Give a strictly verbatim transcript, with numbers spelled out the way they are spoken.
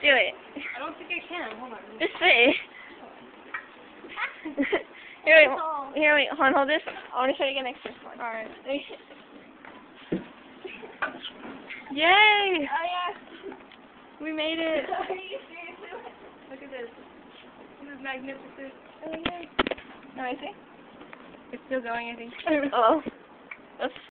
Do it. I don't think I can. Hold on. Just say it. Here, wait, here, wait, hold on, hold this. I want to show you again next to this one. Alright. Yay! Oh yeah. We made it. Are you serious? Look at this. This is magnificent. Oh, yeah. No, I see. It's still going, I think. Oh. That's